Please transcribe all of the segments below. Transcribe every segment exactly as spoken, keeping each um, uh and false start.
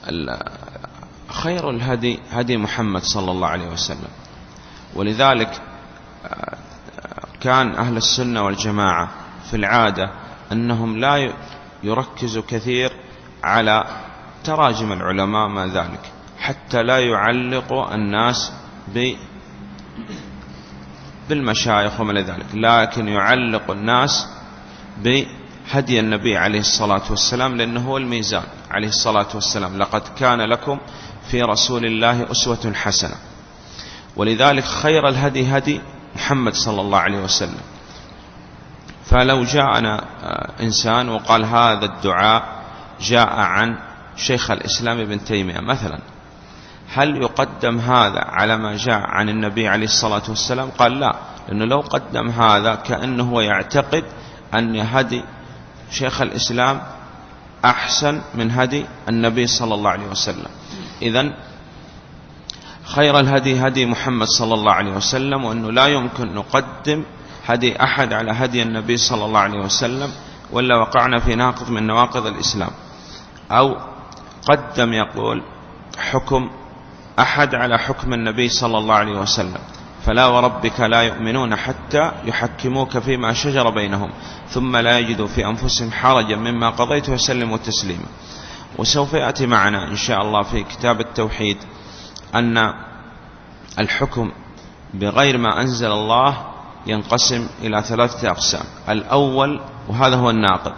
خير الهدي هدي محمد صلى الله عليه وسلم. ولذلك كان أهل السنة والجماعة في العادة أنهم لا يركزوا كثير على تراجم العلماء ما ذلك، حتى لا يعلق الناس بالمشايخ وما ذلك، لكن يعلق الناس بهدي النبي عليه الصلاة والسلام، لأنه هو الميزان عليه الصلاة والسلام: لقد كان لكم في رسول الله أسوة حسنة. ولذلك خير الهدي هدي محمد صلى الله عليه وسلم. فلو جاءنا إنسان وقال هذا الدعاء جاء عن شيخ الإسلام ابن تيمية مثلا، هل يقدم هذا على ما جاء عن النبي عليه الصلاة والسلام؟ قال لا، لأنه لو قدم هذا كأنه هو يعتقد أن هدي شيخ الإسلام أحسن من هدي النبي صلى الله عليه وسلم. إذن خير الهدي هدي محمد صلى الله عليه وسلم، وأنه لا يمكن نقدم هدي أحد على هدي النبي صلى الله عليه وسلم، ولا وقعنا في ناقض من نواقض الإسلام. أو قدم يقول حكم أحد على حكم النبي صلى الله عليه وسلم: فلا وربك لا يؤمنون حتى يحكموك فيما شجر بينهم ثم لا يجدوا في أنفسهم حرجا مما قضيت وسلموا تسليما. وسوف يأتي معنا إن شاء الله في كتاب التوحيد أن الحكم بغير ما أنزل الله ينقسم إلى ثلاثة أقسام. الأول، وهذا هو الناقض،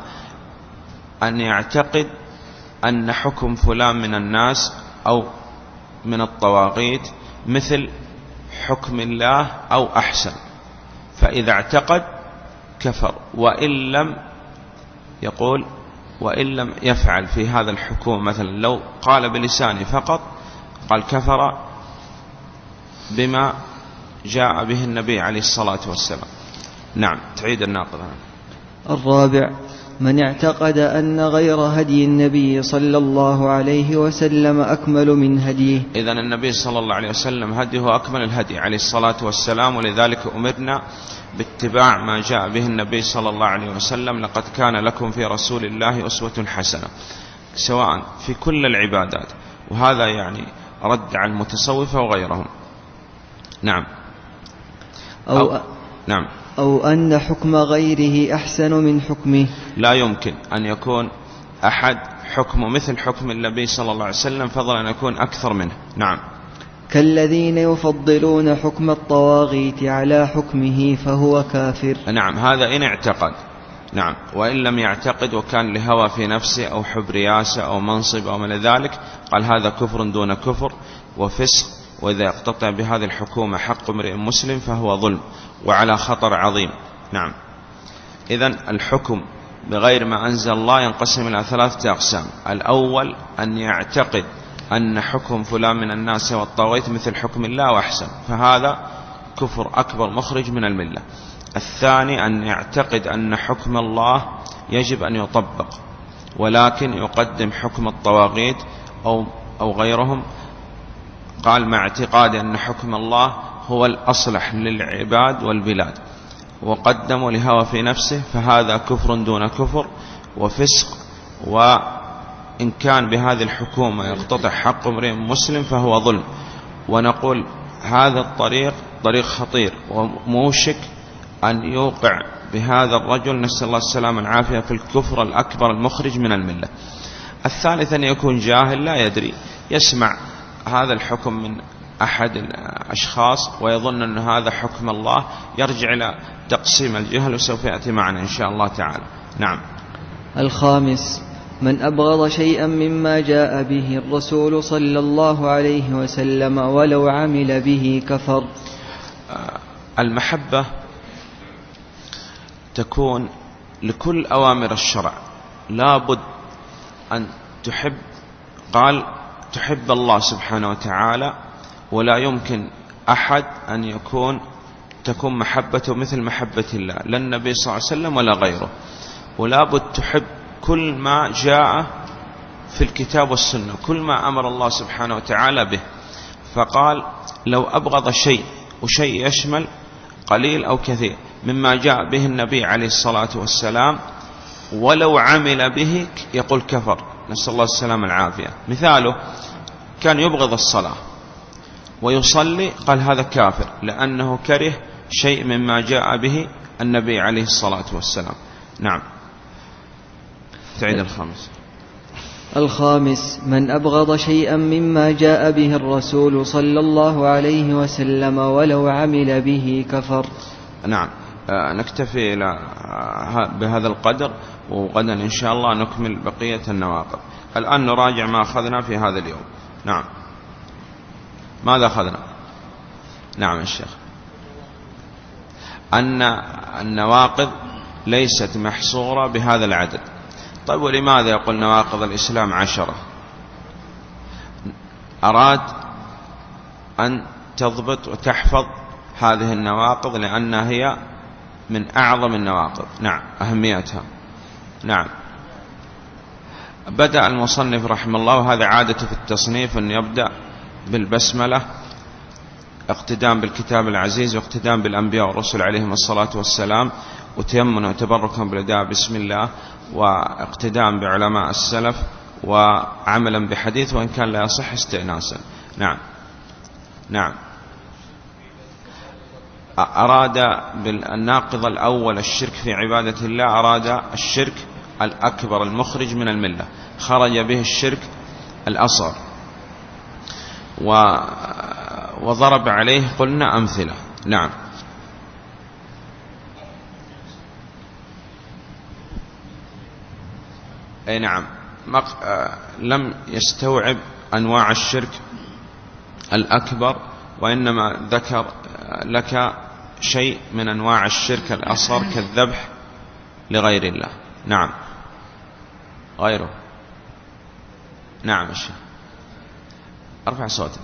أن يعتقد أن حكم فلان من الناس أو من الطواغيت مثل حكم الله أو أحسن، فإذا اعتقد كفر، وإن لم يقول وإن لم يفعل في هذا الحكم، مثلا لو قال بلسانه فقط قال كفر بما جاء به النبي عليه الصلاة والسلام. نعم، تعيد الناقض. الرابع: من اعتقد أن غير هدي النبي صلى الله عليه وسلم أكمل من هديه. إذن النبي صلى الله عليه وسلم هديه أكمل الهدي عليه الصلاة والسلام، ولذلك أمرنا باتباع ما جاء به النبي صلى الله عليه وسلم: لقد كان لكم في رسول الله أسوة حسنة، سواء في كل العبادات. وهذا يعني رد على المتصوفة وغيرهم. نعم. أو, أو نعم أو أن حكم غيره أحسن من حكمه. لا يمكن أن يكون أحد حكمه مثل حكم النبي صلى الله عليه وسلم، فضلا أن يكون أكثر منه. نعم. كالذين يفضلون حكم الطواغيت على حكمه فهو كافر. نعم، هذا إن اعتقد. نعم، وإن لم يعتقد وكان لهوى في نفسه أو حب رياسة أو منصب أو من ذلك، قال هذا كفر دون كفر وفسق، وإذا يقتطع بهذه الحكومة حق امرئ مسلم فهو ظلم وعلى خطر عظيم. نعم. إذن الحكم بغير ما أنزل الله ينقسم إلى ثلاثة أقسام. الأول، أن يعتقد أن حكم فلان من الناس والطاغوت مثل حكم الله وأحسن، فهذا كفر أكبر مخرج من الملة. الثاني، أن يعتقد أن حكم الله يجب أن يطبق، ولكن يقدم حكم الطواغيت أو, أو غيرهم، قال مع اعتقاد أن حكم الله هو الأصلح للعباد والبلاد، وقدموا لهوى في نفسه، فهذا كفر دون كفر وفسق، وإن كان بهذه الحكومة يقتطع حق امرئ مسلم فهو ظلم. ونقول هذا الطريق طريق خطير وموشك أن يوقع بهذا الرجل، نسأل الله السلامة والعافية، في الكفر الأكبر المخرج من الملة. الثالث، أن يكون جاهل لا يدري، يسمع هذا الحكم من أحد الأشخاص ويظن أن هذا حكم الله، يرجع إلى تقسيم الجهل، وسوف يأتي معنا إن شاء الله تعالى. نعم. الخامس: من أبغض شيئا مما جاء به الرسول صلى الله عليه وسلم ولو عمل به كفر. المحبة تكون لكل أوامر الشرع، لا بد أن تحب، قال تحب الله سبحانه وتعالى، ولا يمكن أحد أن يكون تكون محبته مثل محبة الله، لا النبي صلى الله عليه وسلم ولا غيره. ولا بد تحب كل ما جاء في الكتاب والسنة، كل ما أمر الله سبحانه وتعالى به. فقال لو أبغض شيء، وشيء يشمل قليل أو كثير مما جاء به النبي عليه الصلاة والسلام، ولو عمل به يقول كفر، نسأل الله السلامة العافية. مثاله كان يبغض الصلاة ويصلي، قال هذا كافر لأنه كره شيء مما جاء به النبي عليه الصلاة والسلام. نعم. تعيد الخامس. الخامس: من أبغض شيئا مما جاء به الرسول صلى الله عليه وسلم ولو عمل به كفر. نعم. نكتفي بهذا القدر، وغدا إن شاء الله نكمل بقية النواقض. الآن نراجع ما أخذنا في هذا اليوم. نعم. ماذا أخذنا؟ نعم الشيخ. أن النواقض ليست محصورة بهذا العدد. طيب ولماذا يقول نواقض الإسلام عشرة؟ أراد أن تضبط وتحفظ هذه النواقض لأنها هي من أعظم النواقض. نعم أهميتها. نعم. بدأ المصنف رحمه الله، وهذا عادة في التصنيف أن يبدأ بالبسملة اقتداء بالكتاب العزيز واقتداء بالأنبياء والرسل عليهم الصلاة والسلام، وتيمنا وتبركا بالأداء بسم الله، واقتداء بعلماء السلف، وعملا بحديث وإن كان لا يصح استئناسا. نعم. نعم. أراد بالناقض الأول الشرك في عبادة الله، أراد الشرك الأكبر المخرج من الملة، خرج به الشرك الأصغر، وضرب عليه قلنا أمثلة. نعم. أي نعم. لم يستوعب أنواع الشرك الأكبر، وإنما ذكر لك شيء من أنواع الشرك الأصغر كالذبح لغير الله. نعم. غيره. نعم الشيخ. أرفع صوتك.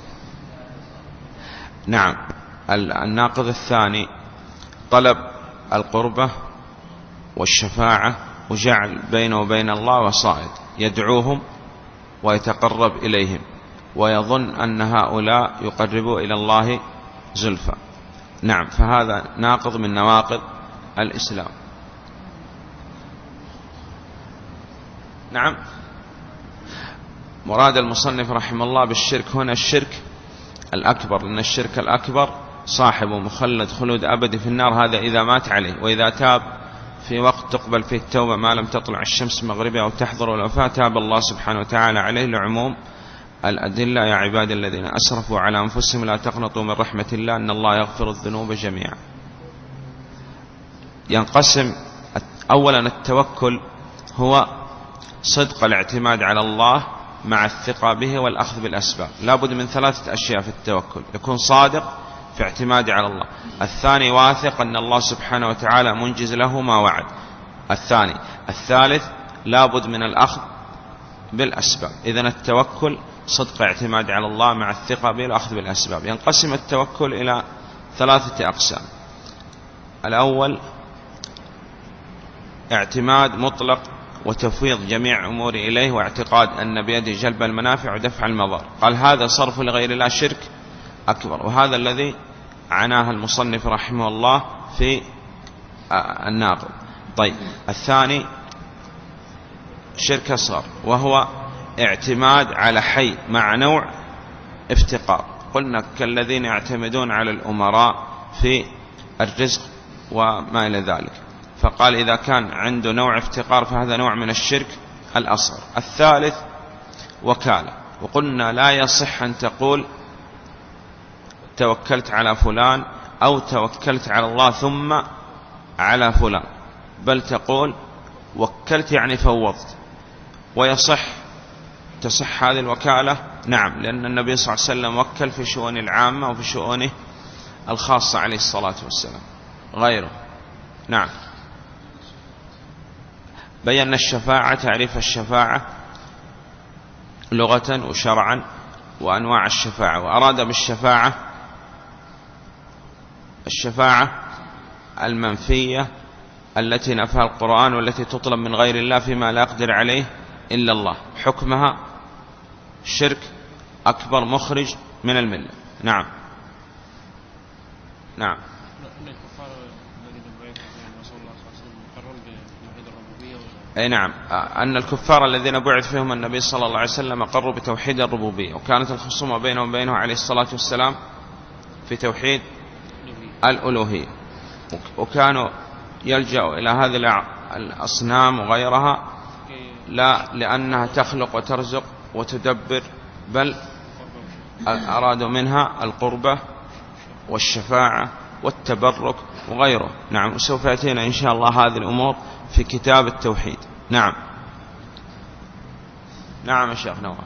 نعم. الناقض الثاني طلب القربة والشفاعة، وجعل بينه وبين الله وسائط يدعوهم ويتقرب إليهم، ويظن أن هؤلاء يقربوا إلى الله زلفى. نعم. فهذا ناقض من نواقض الإسلام. نعم. مراد المصنف رحمه الله بالشرك هنا الشرك الأكبر، لأن الشرك الأكبر صاحبه مخلد خلود أبدي في النار، هذا إذا مات عليه، وإذا تاب في وقت تقبل فيه التوبة ما لم تطلع الشمس مغربها أو تحضر الوفاة تاب الله سبحانه وتعالى عليه لعموم الأدلة. يا عبادي الذين أسرفوا على أنفسهم لا تقنطوا من رحمة الله إن الله يغفر الذنوب جميعا. ينقسم أولا التوكل هو صدق الاعتماد على الله مع الثقة به والأخذ بالأسباب. لا بد من ثلاثة أشياء في التوكل: يكون صادق في اعتماد على الله، الثاني واثق أن الله سبحانه وتعالى منجز له ما وعد، الثاني الثالث لا بد من الأخذ بالأسباب. إذن التوكل صدق اعتماد على الله مع الثقة به والأخذ بالأسباب. ينقسم التوكل إلى ثلاثة أقسام: الأول اعتماد مطلق وتفويض جميع أمور إليه، واعتقاد أن بيده جلب المنافع ودفع المضار. قال هذا صرف لغير الله شرك أكبر، وهذا الذي عناه المصنف رحمه الله في الناقض. طيب الثاني شرك أصغر، وهو اعتماد على حي مع نوع افتقار. قلنا كالذين يعتمدون على الأمراء في الرزق وما إلى ذلك، فقال إذا كان عنده نوع افتقار فهذا نوع من الشرك الأصغر. الثالث وكالة، وقلنا لا يصح أن تقول توكلت على فلان أو توكلت على الله ثم على فلان، بل تقول وكلت يعني فوضت، ويصح تصح هذه الوكالة. نعم، لأن النبي صلى الله عليه وسلم وكل في شؤون العامة وفي شؤونه الخاصة عليه الصلاة والسلام غيره. نعم. بيّن الشفاعة، تعريف الشفاعة لغة وشرعا وأنواع الشفاعة، وأراد بالشفاعة الشفاعة المنفية التي نفاها القرآن والتي تطلب من غير الله فيما لا يقدر عليه إلا الله، حكمها شرك أكبر مخرج من الملة. نعم. نعم. أي نعم، أن الكفار الذين بعث فيهم النبي صلى الله عليه وسلم أقروا بتوحيد الربوبية، وكانت الخصومة بينهم وبينه عليه الصلاة والسلام في توحيد الألوهية، وكانوا يلجأوا إلى هذه الأصنام وغيرها لا لأنها تخلق وترزق وتدبر، بل أرادوا منها القربة والشفاعة والتبرك وغيره. نعم، وسوف يأتينا إن شاء الله هذه الأمور في كتاب التوحيد. نعم نعم يا شيخ نواف.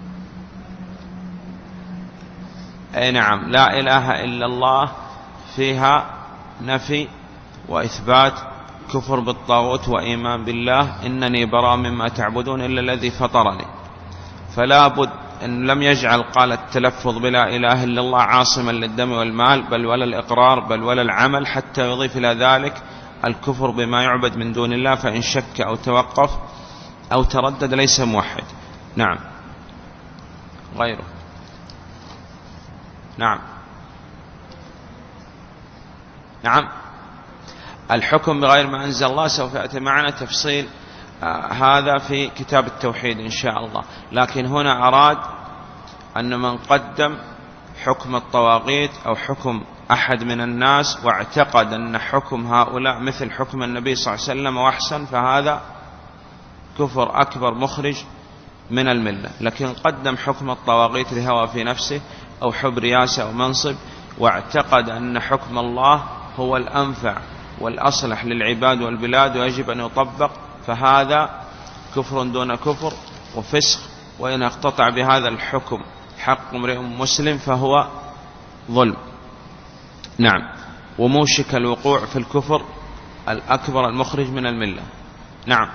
أي نعم، لا إله إلا الله فيها نفي وإثبات، كفر بالطاغوت وإيمان بالله، إنني براء مما تعبدون إلا الذي فطرني. فلا بد أن لم يجعل قال التلفظ بلا إله إلا الله عاصما للدم والمال، بل ولا الإقرار، بل ولا العمل، حتى يضيف إلى ذلك الكفر بما يعبد من دون الله، فإن شك أو توقف أو تردد ليس موحد. نعم غيره. نعم نعم الحكم بغير ما أنزل الله سوف يأتي معنا تفصيل آه هذا في كتاب التوحيد إن شاء الله. لكن هنا أراد أن من قدم حكم الطواغيت أو حكم أحد من الناس واعتقد أن حكم هؤلاء مثل حكم النبي صلى الله عليه وسلم وأحسن، فهذا كفر أكبر مخرج من الملة. لكن قدم حكم الطواغيت لهوى في نفسه أو حب رياسة أو منصب، واعتقد أن حكم الله هو الأنفع والأصلح للعباد والبلاد ويجب أن يطبق، فهذا كفر دون كفر وفسق، وإن اقتطع بهذا الحكم حق امرئ مسلم فهو ظلم. نعم، وموشك الوقوع في الكفر الأكبر المخرج من الملة. نعم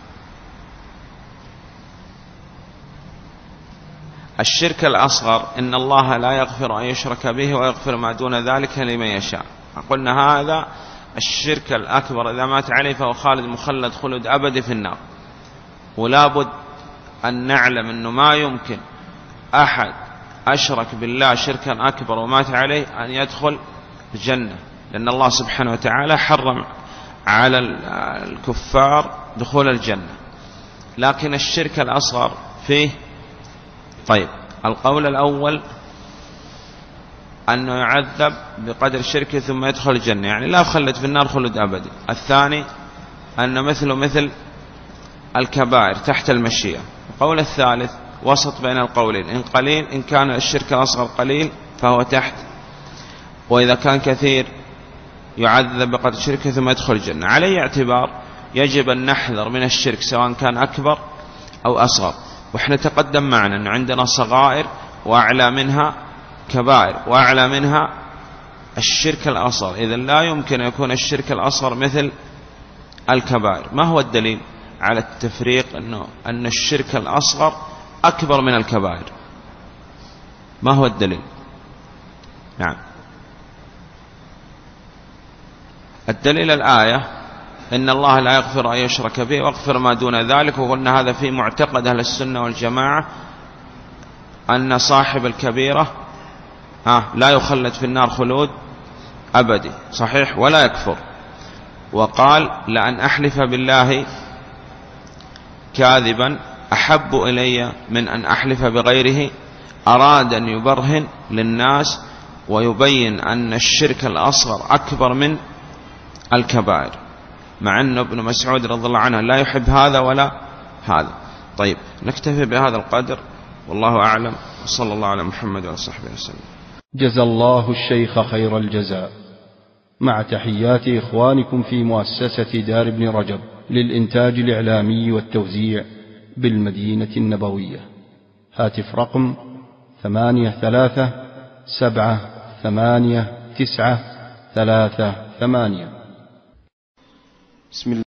الشرك الأصغر إن الله لا يغفر أن يشرك به ويغفر ما دون ذلك لمن يشاء. قلنا هذا الشرك الأكبر إذا مات عليه فهو خالد مخلد خلد أبدي في النار، ولا بد أن نعلم أنه ما يمكن أحد أشرك بالله شركا أكبر ومات عليه أن يدخل الجنة، لأن الله سبحانه وتعالى حرم على الكفار دخول الجنة. لكن الشرك الأصغر فيه طيب القول الأول أنه يعذب بقدر شركه ثم يدخل الجنة، يعني لا يخلد في النار خلد أبدي. الثاني أنه مثله مثل الكبائر تحت المشيئة. القول الثالث وسط بين القولين، إن قليل إن كان الشرك الأصغر قليل فهو تحت، وإذا كان كثير يعذب بقدر شركه ثم يدخل الجنة. على أي اعتبار يجب أن نحذر من الشرك سواء كان أكبر أو أصغر. وإحنا تقدم معنا أن عندنا صغائر وأعلى منها كبائر وأعلى منها الشرك الأصغر، إذن لا يمكن يكون الشرك الأصغر مثل الكبائر. ما هو الدليل على التفريق أنه أن الشرك الأصغر أكبر من الكبائر؟ ما هو الدليل؟ نعم الدليل الآية إن الله لا يغفر أن يشرك به ويغفر ما دون ذلك، وقلنا هذا في معتقد أهل السنة والجماعة أن صاحب الكبيرة آه لا يخلد في النار خلود أبدي، صحيح، ولا يكفر. وقال لأن أحلف بالله كاذبا أحب إلي من أن أحلف بغيره. أراد أن يبرهن للناس ويبين أن الشرك الأصغر أكبر من الكبائر، مع أن ابن مسعود رضي الله عنه لا يحب هذا ولا هذا. طيب نكتفي بهذا القدر والله أعلم، وصلى الله على محمد وصحبه وسلم. جزى الله الشيخ خير الجزاء، مع تحيات إخوانكم في مؤسسة دار ابن رجب للإنتاج الإعلامي والتوزيع بالمدينة النبوية. هاتف رقم ثمانية ثلاثة سبعة ثمانية تسعة ثلاثة ثمانية. بسم الله.